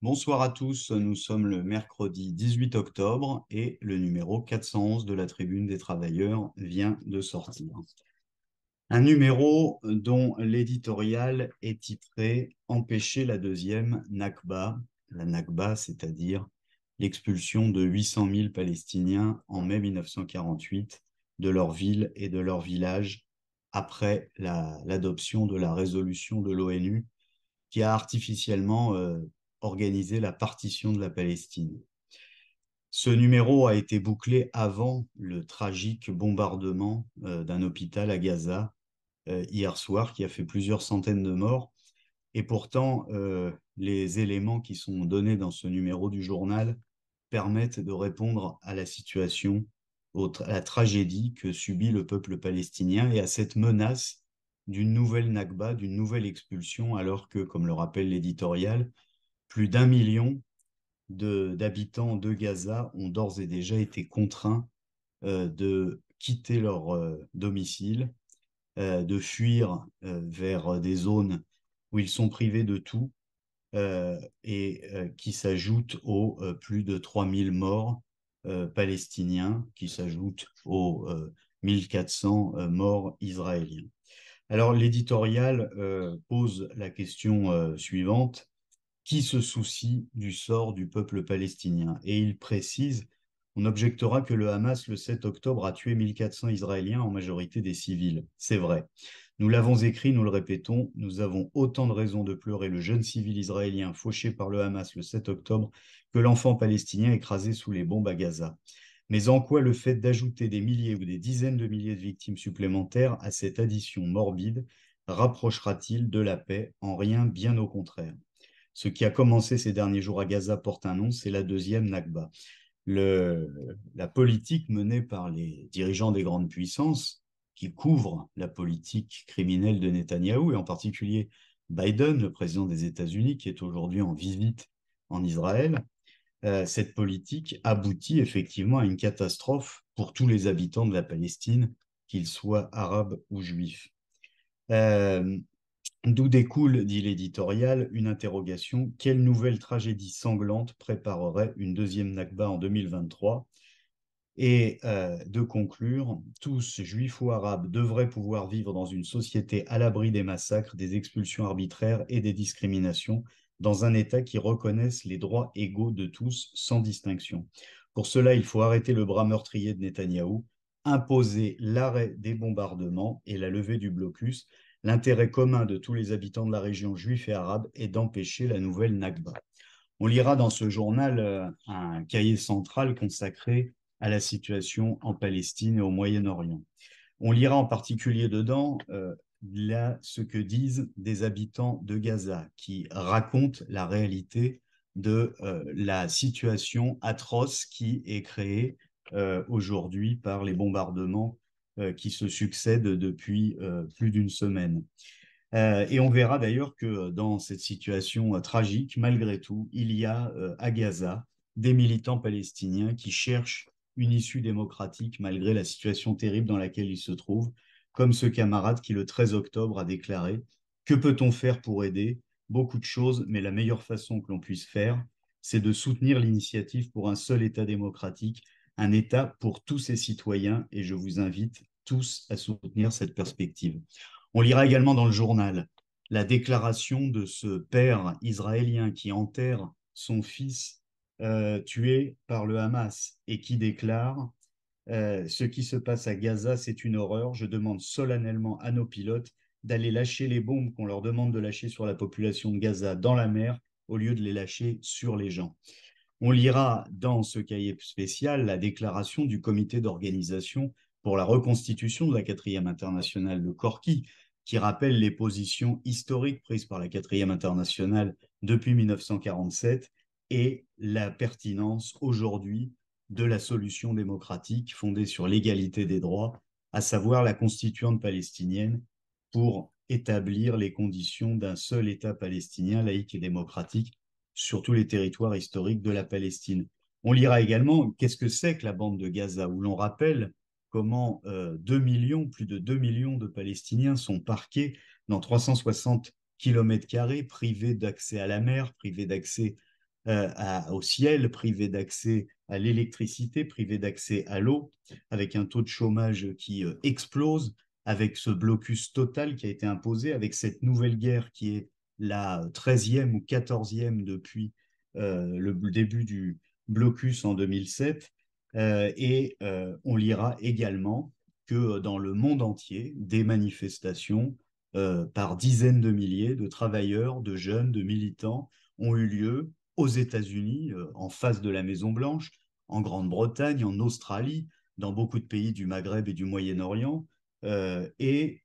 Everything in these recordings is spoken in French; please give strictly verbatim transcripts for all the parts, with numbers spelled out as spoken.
Bonsoir à tous, nous sommes le mercredi dix-huit octobre et le numéro quatre cent onze de la Tribune des Travailleurs vient de sortir. Un numéro dont l'éditorial est titré Empêcher la deuxième Nakba, la Nakba, c'est-à-dire l'expulsion de huit cent mille Palestiniens en mai mille neuf cent quarante-huit de leur ville et de leur village après la- l'adoption de la résolution de l'ONU qui a artificiellement euh, organisé la partition de la Palestine. Ce numéro a été bouclé avant le tragique bombardement euh, d'un hôpital à Gaza euh, hier soir qui a fait plusieurs centaines de morts. Et pourtant, euh, les éléments qui sont donnés dans ce numéro du journal permettent de répondre à la situation, à la tragédie que subit le peuple palestinien et à cette menace d'une nouvelle Nakba, d'une nouvelle expulsion, alors que, comme le rappelle l'éditorial, plus d'un million de- d'habitants de Gaza ont d'ores et déjà été contraints euh, de quitter leur euh, domicile, euh, de fuir euh, vers des zones où ils sont privés de tout euh, et euh, qui s'ajoutent aux euh, plus de trois mille morts euh, palestiniens, qui s'ajoutent aux euh, mille quatre cents euh, morts israéliens. Alors l'éditorial euh, pose la question euh, suivante: qui se soucie du sort du peuple palestinien? Et il précise: on objectera que le Hamas, le sept octobre, a tué mille quatre cents Israéliens, en majorité des civils. C'est vrai. Nous l'avons écrit, nous le répétons, nous avons autant de raisons de pleurer le jeune civil israélien fauché par le Hamas le sept octobre que l'enfant palestinien écrasé sous les bombes à Gaza. Mais en quoi le fait d'ajouter des milliers ou des dizaines de milliers de victimes supplémentaires à cette addition morbide rapprochera-t-il de la paix? En rien, bien au contraire. Ce qui a commencé ces derniers jours à Gaza porte un nom, c'est la deuxième Nakba. Le, la politique menée par les dirigeants des grandes puissances qui couvrent la politique criminelle de Netanyahou, et en particulier Biden, le président des États-Unis, qui est aujourd'hui en visite en Israël, euh, cette politique aboutit effectivement à une catastrophe pour tous les habitants de la Palestine, qu'ils soient arabes ou juifs. Euh, D'où découle, dit l'éditorial, une interrogation: quelle nouvelle tragédie sanglante préparerait une deuxième Nakba en deux mille vingt-trois? Et euh, de conclure: tous, juifs ou arabes, devraient pouvoir vivre dans une société à l'abri des massacres, des expulsions arbitraires et des discriminations, dans un État qui reconnaisse les droits égaux de tous, sans distinction. Pour cela, il faut arrêter le bras meurtrier de Netanyahou, imposer l'arrêt des bombardements et la levée du blocus. L'intérêt commun de tous les habitants de la région, juifs et arabes, est d'empêcher la nouvelle Nakba. On lira dans ce journal euh, un cahier central consacré à la situation en Palestine et au Moyen-Orient. On lira en particulier dedans euh, là, ce que disent des habitants de Gaza qui racontent la réalité de euh, la situation atroce qui est créée euh, aujourd'hui par les bombardements euh, qui se succèdent depuis euh, plus d'une semaine. Euh, et on verra d'ailleurs que dans cette situation euh, tragique, malgré tout, il y a euh, à Gaza des militants palestiniens qui cherchent une issue démocratique malgré la situation terrible dans laquelle ils se trouvent, comme ce camarade qui, le treize octobre, a déclaré: que peut-on faire pour aider? Beaucoup de choses, mais la meilleure façon que l'on puisse faire, c'est de soutenir l'initiative pour un seul État démocratique, un État pour tous ses citoyens, et je vous invite tous à soutenir cette perspective. On lira également dans le journal la déclaration de ce père israélien qui enterre son fils euh, tué par le Hamas et qui déclare euh, ce qui se passe à Gaza, c'est une horreur. Je demande solennellement à nos pilotes d'aller lâcher les bombes qu'on leur demande de lâcher sur la population de Gaza dans la mer au lieu de les lâcher sur les gens. On lira dans ce cahier spécial la déclaration du comité d'organisation pour la reconstitution de la quatrième internationale, le Corki, qui rappelle les positions historiques prises par la quatrième internationale depuis mille neuf cent quarante-sept et la pertinence aujourd'hui de la solution démocratique fondée sur l'égalité des droits, à savoir la constituante palestinienne, pour établir les conditions d'un seul État palestinien laïque et démocratique sur tous les territoires historiques de la Palestine. On lira également qu'est-ce que c'est que la bande de Gaza, où l'on rappelle comment euh, deux millions, plus de deux millions de Palestiniens sont parqués dans trois cent soixante kilomètres carrés, privés d'accès à la mer, privés d'accès euh, à, au ciel, privés d'accès à l'électricité, privés d'accès à l'eau, avec un taux de chômage qui euh, explose, avec ce blocus total qui a été imposé, avec cette nouvelle guerre qui est la treizième ou quatorzième depuis euh, le début du blocus en deux mille sept. Euh, et euh, on lira également que dans le monde entier, des manifestations euh, par dizaines de milliers de travailleurs, de jeunes, de militants ont eu lieu aux États-Unis, euh, en face de la Maison-Blanche, en Grande-Bretagne, en Australie, dans beaucoup de pays du Maghreb et du Moyen-Orient. Euh, et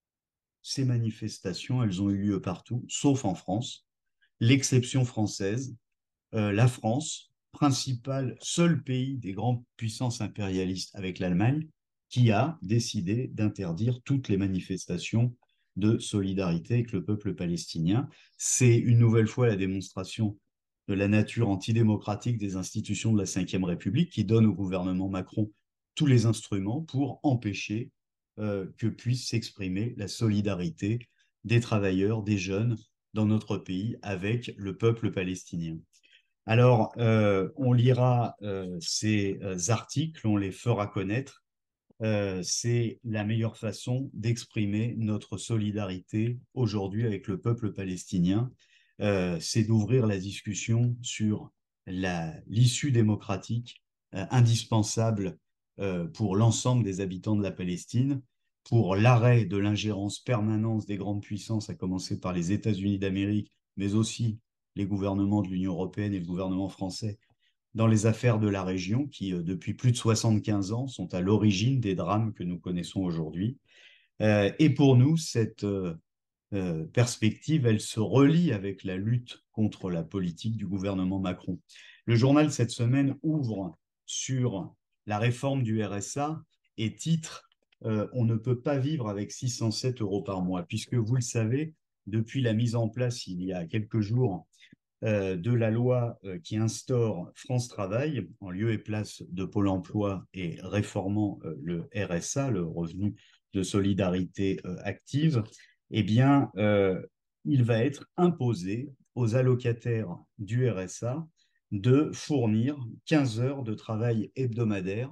ces manifestations, elles ont eu lieu partout, sauf en France. L'exception française, euh, la France, principal, seul pays des grandes puissances impérialistes avec l'Allemagne, qui a décidé d'interdire toutes les manifestations de solidarité avec le peuple palestinien. C'est une nouvelle fois la démonstration de la nature antidémocratique des institutions de la Ve République qui donne au gouvernement Macron tous les instruments pour empêcher euh, que puisse s'exprimer la solidarité des travailleurs, des jeunes dans notre pays avec le peuple palestinien. Alors, euh, on lira euh, ces euh, articles, on les fera connaître. Euh, c'est la meilleure façon d'exprimer notre solidarité aujourd'hui avec le peuple palestinien. Euh, c'est d'ouvrir la discussion sur la, l'issue démocratique euh, indispensable euh, pour l'ensemble des habitants de la Palestine, pour l'arrêt de l'ingérence permanente des grandes puissances, à commencer par les États-Unis d'Amérique, mais aussi les gouvernements de l'Union européenne et le gouvernement français dans les affaires de la région qui, euh, depuis plus de soixante-quinze ans, sont à l'origine des drames que nous connaissons aujourd'hui. Euh, et pour nous, cette euh, euh, perspective, elle se relie avec la lutte contre la politique du gouvernement Macron. Le journal cette semaine ouvre sur la réforme du R S A et titre euh, On ne peut pas vivre avec six cent sept euros par mois, puisque vous le savez, depuis la mise en place il y a quelques jours euh, de la loi euh, qui instaure France Travail en lieu et place de Pôle emploi et réformant euh, le R S A, le revenu de solidarité euh, active, eh bien, euh, il va être imposé aux allocataires du R S A de fournir quinze heures de travail hebdomadaire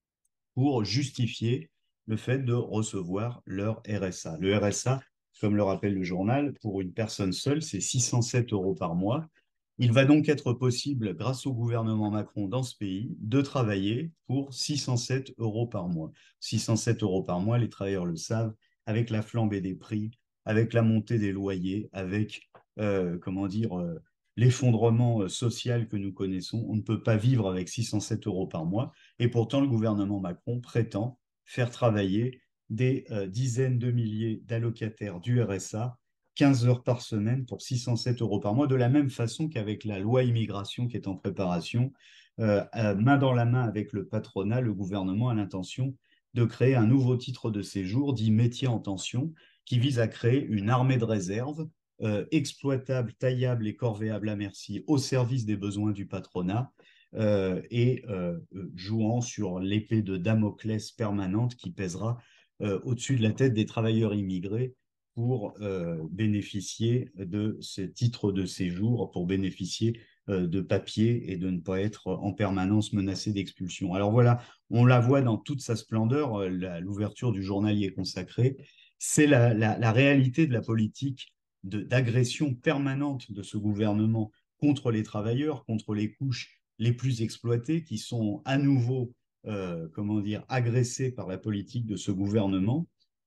pour justifier le fait de recevoir leur R S A. Le R S A, comme le rappelle le journal, pour une personne seule, c'est six cent sept euros par mois. Il va donc être possible, grâce au gouvernement Macron dans ce pays, de travailler pour six cent sept euros par mois. six cent sept euros par mois, les travailleurs le savent, avec la flambée des prix, avec la montée des loyers, avec, euh, comment dire, euh, l'effondrement euh, social que nous connaissons. On ne peut pas vivre avec six cent sept euros par mois. Et pourtant, le gouvernement Macron prétend faire travailler des euh, dizaines de milliers d'allocataires du R S A quinze heures par semaine pour six cent sept euros par mois, de la même façon qu'avec la loi immigration qui est en préparation, euh, euh, main dans la main avec le patronat, le gouvernement a l'intention de créer un nouveau titre de séjour dit métier en tension, qui vise à créer une armée de réserve euh, exploitable, taillable et corvéable à merci au service des besoins du patronat euh, et euh, jouant sur l'épée de Damoclès permanente qui pèsera euh, au-dessus de la tête des travailleurs immigrés pour euh, bénéficier de ce titre de séjour, pour bénéficier euh, de papiers et de ne pas être en permanence menacé d'expulsion. Alors voilà, on la voit dans toute sa splendeur, euh, l'ouverture du journal y est consacrée. C'est la, la, la réalité de la politique d'agression permanente de ce gouvernement contre les travailleurs, contre les couches les plus exploitées qui sont à nouveau, euh, comment dire, agressées par la politique de ce gouvernement,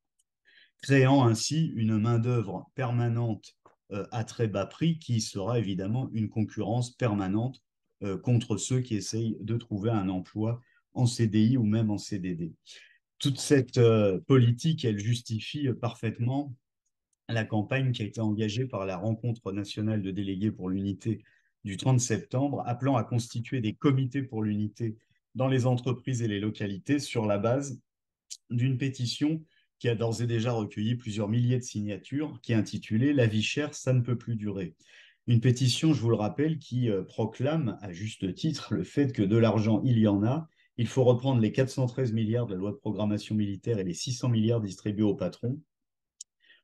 créant ainsi une main-d'œuvre permanente euh, à très bas prix qui sera évidemment une concurrence permanente euh, contre ceux qui essayent de trouver un emploi en C D I ou même en C D D. Toute cette euh, politique, elle justifie euh, parfaitement la campagne qui a été engagée par la rencontre nationale de délégués pour l'unité du trente septembre, appelant à constituer des comités pour l'unité dans les entreprises et les localités sur la base d'une pétition qui a d'ores et déjà recueilli plusieurs milliers de signatures, qui est intitulée La vie chère, ça ne peut plus durer. Une pétition, je vous le rappelle, qui euh, proclame à juste titre le fait que de l'argent, il y en a. Il faut reprendre les quatre cent treize milliards de la loi de programmation militaire et les six cents milliards distribués aux patrons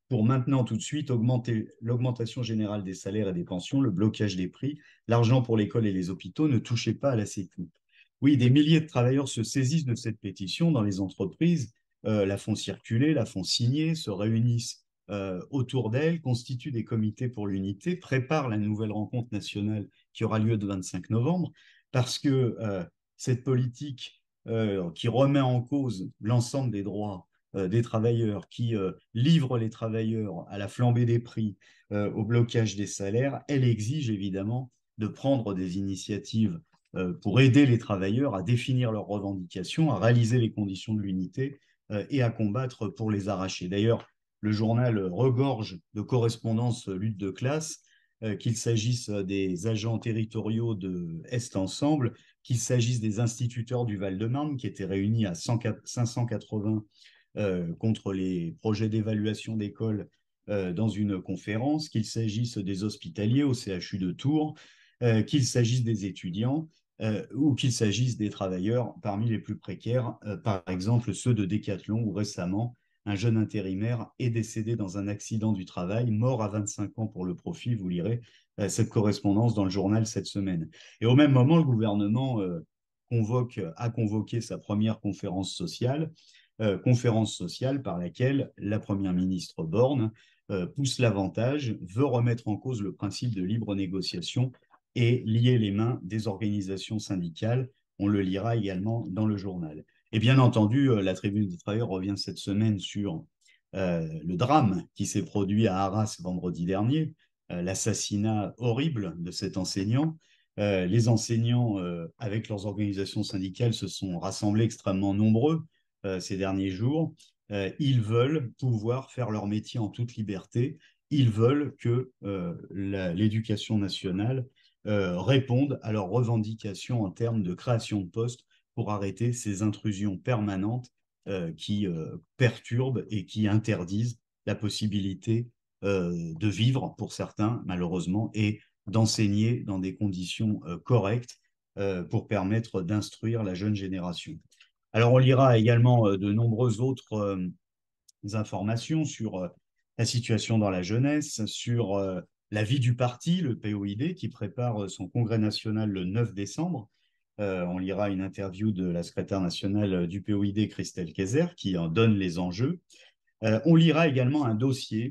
pour maintenant tout de suite augmenter l'augmentation générale des salaires et des pensions, le blocage des prix, l'argent pour l'école et les hôpitaux ne touchait pas à la Sécu. Oui, des milliers de travailleurs se saisissent de cette pétition dans les entreprises, euh, la font circuler, la font signer, se réunissent euh, autour d'elle, constituent des comités pour l'unité, préparent la nouvelle rencontre nationale qui aura lieu le vingt-cinq novembre, parce que euh, cette politique euh, qui remet en cause l'ensemble des droits euh, des travailleurs, qui euh, livre les travailleurs à la flambée des prix, euh, au blocage des salaires, elle exige évidemment de prendre des initiatives euh, pour aider les travailleurs à définir leurs revendications, à réaliser les conditions de l'unité euh, et à combattre pour les arracher. D'ailleurs, le journal regorge de correspondances lutte de classe, euh, qu'il s'agisse des agents territoriaux de Est Ensemble, qu'il s'agisse des instituteurs du Val-de-Marne qui étaient réunis à cinq cent quatre-vingts euh, contre les projets d'évaluation d'école euh, dans une conférence, qu'il s'agisse des hospitaliers au C H U de Tours, euh, qu'il s'agisse des étudiants euh, ou qu'il s'agisse des travailleurs parmi les plus précaires, euh, par exemple ceux de Decathlon, où récemment un jeune intérimaire est décédé dans un accident du travail, mort à vingt-cinq ans pour le profit. Vous lirez euh, cette correspondance dans le journal cette semaine. Et au même moment, le gouvernement euh, convoque, a convoqué sa première conférence sociale, euh, conférence sociale par laquelle la première ministre Borne euh, pousse l'avantage, veut remettre en cause le principe de libre négociation et lier les mains des organisations syndicales. On le lira également dans le journal. Et bien entendu, euh, la Tribune des travailleurs revient cette semaine sur euh, le drame qui s'est produit à Arras vendredi dernier, euh, l'assassinat horrible de cet enseignant. Euh, les enseignants, euh, avec leurs organisations syndicales, se sont rassemblés extrêmement nombreux euh, ces derniers jours. Euh, ils veulent pouvoir faire leur métier en toute liberté. Ils veulent que euh, l'éducation nationale euh, réponde à leurs revendications en termes de création de postes pour arrêter ces intrusions permanentes euh, qui euh, perturbent et qui interdisent la possibilité euh, de vivre pour certains, malheureusement, et d'enseigner dans des conditions euh, correctes euh, pour permettre d'instruire la jeune génération. Alors, on lira également euh, de nombreuses autres euh, informations sur euh, la situation dans la jeunesse, sur euh, la vie du parti, le P O I D, qui prépare euh, son congrès national le neuf décembre. Euh, on lira une interview de la secrétaire nationale du P O I D, Christelle Kayser, qui en donne les enjeux. Euh, on lira également un dossier,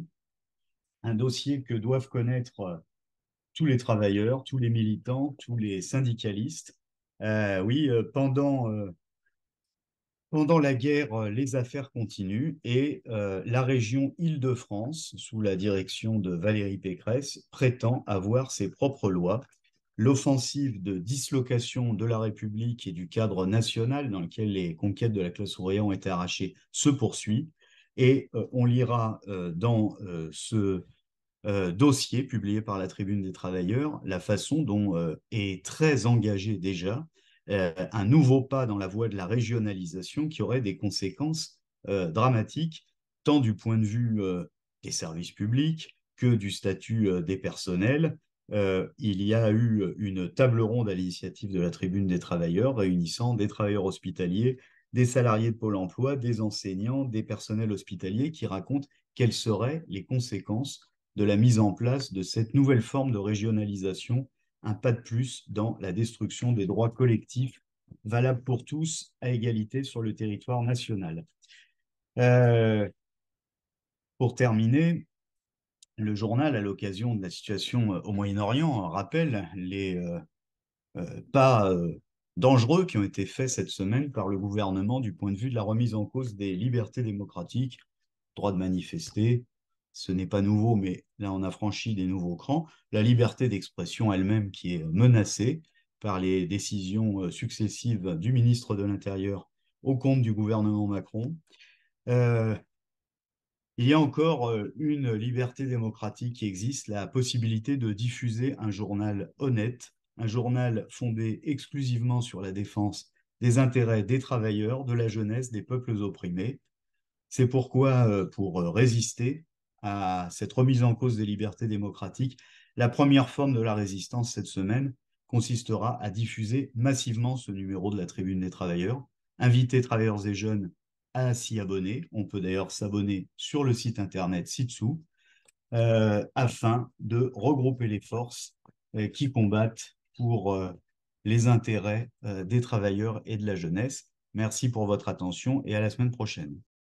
un dossier que doivent connaître euh, tous les travailleurs, tous les militants, tous les syndicalistes. Euh, oui, euh, pendant euh, Pendant la guerre, euh, les affaires continuent et euh, la région Île-de-France, sous la direction de Valérie Pécresse, prétend avoir ses propres lois. L'offensive de dislocation de la République et du cadre national dans lequel les conquêtes de la classe ouvrière ont été arrachées se poursuit. Et euh, on lira euh, dans euh, ce euh, dossier publié par la Tribune des Travailleurs, la façon dont euh, est très engagé déjà euh, un nouveau pas dans la voie de la régionalisation qui aurait des conséquences euh, dramatiques, tant du point de vue euh, des services publics que du statut euh, des personnels. Euh, il y a eu une table ronde à l'initiative de la Tribune des Travailleurs réunissant des travailleurs hospitaliers, des salariés de Pôle emploi, des enseignants, des personnels hospitaliers qui racontent quelles seraient les conséquences de la mise en place de cette nouvelle forme de régionalisation, un pas de plus dans la destruction des droits collectifs valables pour tous à égalité sur le territoire national. Euh, pour terminer, le journal, à l'occasion de la situation au Moyen-Orient, rappelle les euh, euh, pas euh, dangereux qui ont été faits cette semaine par le gouvernement du point de vue de la remise en cause des libertés démocratiques, droit de manifester. Ce n'est pas nouveau, mais là, on a franchi des nouveaux crans. La liberté d'expression elle-même qui est menacée par les décisions euh, successives du ministre de l'Intérieur au compte du gouvernement Macron. Euh, il y a encore euh, une liberté démocratique qui existe, la possibilité de diffuser un journal honnête, un journal fondé exclusivement sur la défense des intérêts des travailleurs, de la jeunesse, des peuples opprimés. C'est pourquoi, euh, pour euh, résister à cette remise en cause des libertés démocratiques, la première forme de la résistance cette semaine consistera à diffuser massivement ce numéro de la Tribune des travailleurs, inviter travailleurs et jeunes à s'y abonner. On peut d'ailleurs s'abonner sur le site internet ci-dessous euh, afin de regrouper les forces euh, qui combattent pour euh, les intérêts euh, des travailleurs et de la jeunesse. Merci pour votre attention et à la semaine prochaine.